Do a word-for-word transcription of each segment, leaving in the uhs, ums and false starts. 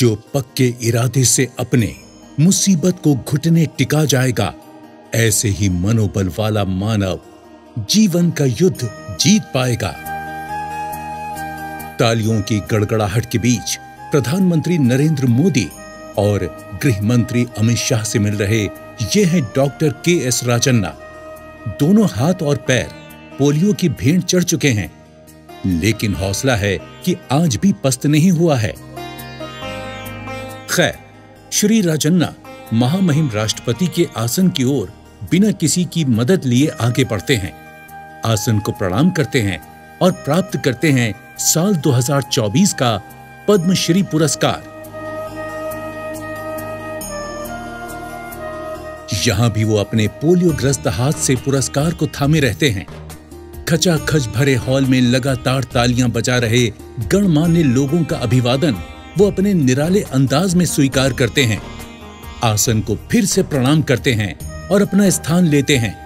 जो पक्के इरादे से अपने मुसीबत को घुटने टिका जाएगा, ऐसे ही मनोबल वाला मानव जीवन का युद्ध जीत पाएगा। तालियों की गड़गड़ाहट के बीच प्रधानमंत्री नरेंद्र मोदी और गृह मंत्री अमित शाह से मिल रहे ये हैं डॉक्टर के एस राजन्ना। दोनों हाथ और पैर पोलियो की भेंट चढ़ चुके हैं, लेकिन हौसला है कि आज भी पस्त नहीं हुआ है। खैर, श्री राजन्ना महामहिम राष्ट्रपति के आसन की ओर बिना किसी की मदद लिए आगे बढ़ते हैं, आसन को प्रणाम करते हैं और प्राप्त करते हैं साल दो हज़ार चौबीस का पद्मश्री पुरस्कार। यहां भी वो अपने पोलियोग्रस्त हाथ से पुरस्कार को थामे रहते हैं। खचाखच भरे हॉल में लगातार तालियां बजा रहे गणमान्य लोगों का अभिवादन वो अपने निराले अंदाज में स्वीकार करते हैं, आसन को फिर से प्रणाम करते हैं और अपना स्थान लेते हैं।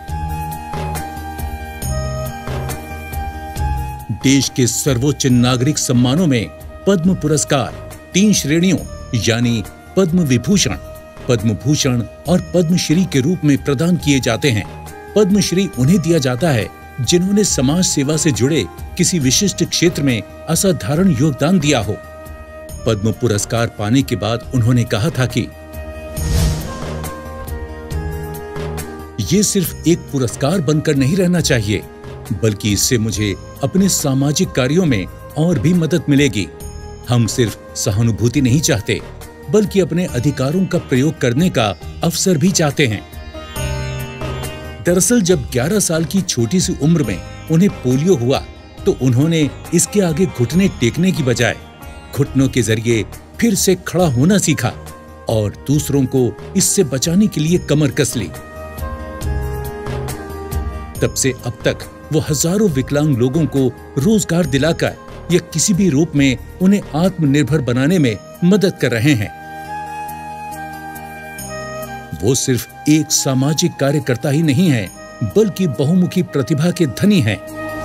देश के सर्वोच्च नागरिक सम्मानों में पद्म पुरस्कार तीन श्रेणियों यानी पद्म विभूषण, पद्म भूषण और पद्मश्री के रूप में प्रदान किए जाते हैं। पद्मश्री उन्हें दिया जाता है जिन्होंने समाज सेवा से जुड़े किसी विशिष्ट क्षेत्र में असाधारण योगदान दिया हो। पद्म पुरस्कार पाने के बाद उन्होंने कहा था कि ये सिर्फ एक पुरस्कार बनकर नहीं रहना चाहिए, बल्कि इससे मुझे अपने सामाजिक कार्यों में और भी मदद मिलेगी। हम सिर्फ सहानुभूति नहीं चाहते, बल्कि अपने अधिकारों का प्रयोग करने का अवसर भी चाहते हैं। दरअसल जब ग्यारह साल की छोटी सी उम्र में उन्हें पोलियो हुआ, तो उन्होंने इसके आगे घुटने टेकने की बजाय घुटनों के जरिए फिर से खड़ा होना सीखा और दूसरों को इससे बचाने के लिए कमर कस ली। तब से अब तक वो हजारों विकलांग लोगों को रोजगार दिलाकर या किसी भी रूप में उन्हें आत्मनिर्भर बनाने में मदद कर रहे हैं। वो सिर्फ एक सामाजिक कार्यकर्ता ही नहीं है, बल्कि बहुमुखी प्रतिभा के धनी हैं।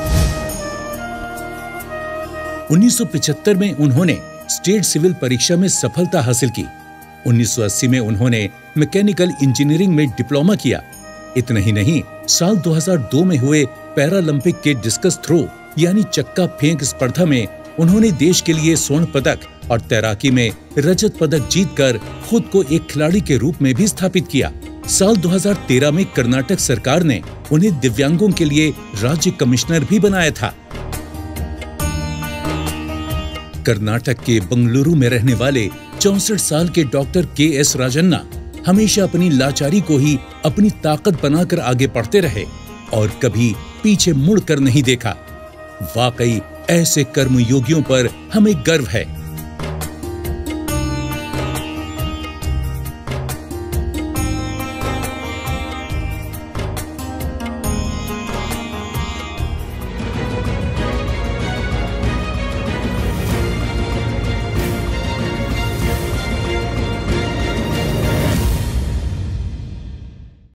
उन्नीस सौ पचहत्तर में उन्होंने स्टेट सिविल परीक्षा में सफलता हासिल की। उन्नीस सौ अस्सी में उन्होंने मैकेनिकल इंजीनियरिंग में डिप्लोमा किया। इतना ही नहीं, साल दो हज़ार दो में हुए पैरालंपिक के डिस्कस थ्रो यानी चक्का फेंक स्पर्धा में उन्होंने देश के लिए स्वर्ण पदक और तैराकी में रजत पदक जीतकर खुद को एक खिलाड़ी के रूप में भी स्थापित किया। साल दो हज़ार तेरह में कर्नाटक सरकार ने उन्हें दिव्यांगों के लिए राज्य कमिश्नर भी बनाया था। कर्नाटक के बंगलुरु में रहने वाले चौसठ साल के डॉक्टर के एस राजन्ना हमेशा अपनी लाचारी को ही अपनी ताकत बनाकर आगे बढ़ते रहे और कभी पीछे मुड़कर नहीं देखा। वाकई ऐसे कर्मयोगियों पर हमें गर्व है।